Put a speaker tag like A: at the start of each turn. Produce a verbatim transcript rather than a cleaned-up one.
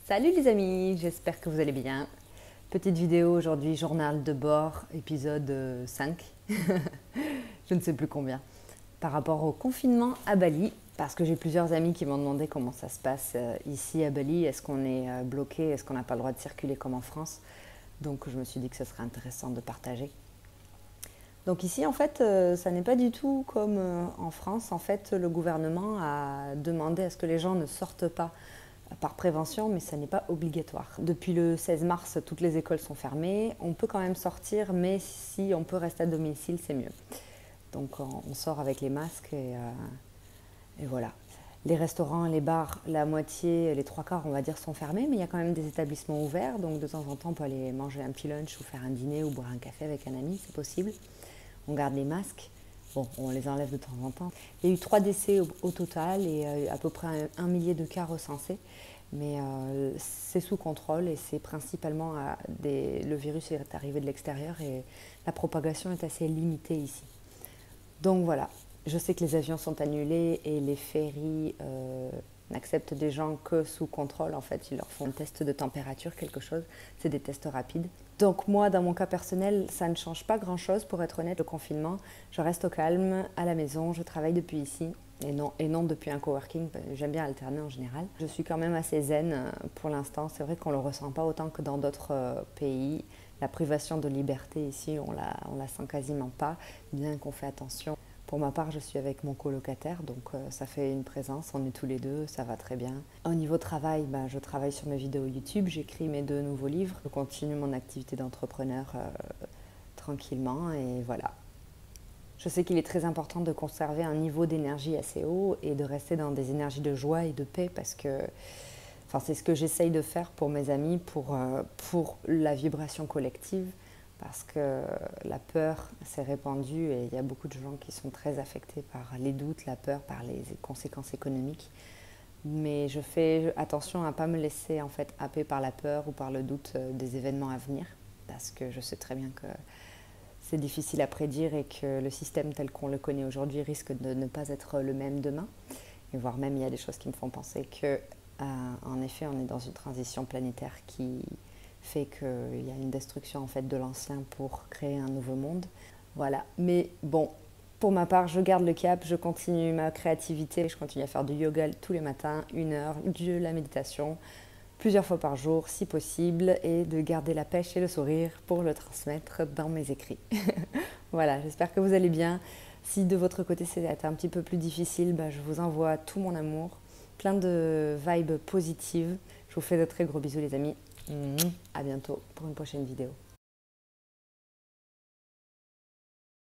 A: Salut les amis, j'espère que vous allez bien. Petite vidéo aujourd'hui, journal de bord, épisode cinq, je ne sais plus combien, par rapport au confinement à Bali, parce que j'ai plusieurs amis qui m'ont demandé comment ça se passe ici à Bali, est-ce qu'on est bloqué, est-ce qu'on n'a pas le droit de circuler comme en France, donc je me suis dit que ce serait intéressant de partager. Donc ici en fait, ça n'est pas du tout comme en France, en fait le gouvernement a demandé à ce que les gens ne sortent pas par prévention, mais ça n'est pas obligatoire. Depuis le seize mars, toutes les écoles sont fermées. On peut quand même sortir, mais si on peut rester à domicile, c'est mieux. Donc on sort avec les masques et, euh, et voilà. Les restaurants, les bars, la moitié, les trois quarts, on va dire, sont fermés, mais il y a quand même des établissements ouverts. Donc de temps en temps, on peut aller manger un petit lunch ou faire un dîner ou boire un café avec un ami, c'est possible. On garde les masques. Bon, on les enlève de temps en temps. Il y a eu trois décès au, au total et euh, à peu près un, un millier de cas recensés. Mais euh, c'est sous contrôle et c'est principalement à des... le virus est arrivé de l'extérieur et la propagation est assez limitée ici. Donc voilà, je sais que les avions sont annulés et les ferries euh, n'acceptent des gens que sous contrôle. En fait, ils leur font un test de température, quelque chose. C'est des tests rapides. Donc moi, dans mon cas personnel, ça ne change pas grand-chose, pour être honnête, le confinement. Je reste au calme, à la maison, je travaille depuis ici et non, et non depuis un coworking. J'aime bien alterner en général. Je suis quand même assez zen pour l'instant. C'est vrai qu'on ne le ressent pas autant que dans d'autres pays. La privation de liberté ici, on la, on la sent quasiment pas, bien qu'on fait attention. Pour ma part, je suis avec mon colocataire, donc euh, ça fait une présence, on est tous les deux, ça va très bien. Au niveau travail, ben, je travaille sur mes vidéos YouTube, j'écris mes deux nouveaux livres, je continue mon activité d'entrepreneur euh, tranquillement et voilà. Je sais qu'il est très important de conserver un niveau d'énergie assez haut et de rester dans des énergies de joie et de paix parce que enfin, c'est ce que j'essaye de faire pour mes amis, pour, euh, pour la vibration collective. Parce que la peur s'est répandue et il y a beaucoup de gens qui sont très affectés par les doutes, la peur, par les conséquences économiques. Mais je fais attention à ne pas me laisser en fait happer par la peur ou par le doute des événements à venir. Parce que je sais très bien que c'est difficile à prédire et que le système tel qu'on le connaît aujourd'hui risque de ne pas être le même demain. Et voire même il y a des choses qui me font penser que, euh, en effet, on est dans une transition planétaire qui fait qu'il y a une destruction en fait de l'ancien pour créer un nouveau monde. Voilà. Mais bon, pour ma part, je garde le cap, je continue ma créativité, je continue à faire du yoga tous les matins, une heure, de la méditation, plusieurs fois par jour si possible, et de garder la pêche et le sourire pour le transmettre dans mes écrits. Voilà, j'espère que vous allez bien. Si de votre côté c'est un petit peu plus difficile, bah, je vous envoie tout mon amour, plein de vibes positives. Je vous fais de très gros bisous les amis. À bientôt pour une prochaine vidéo.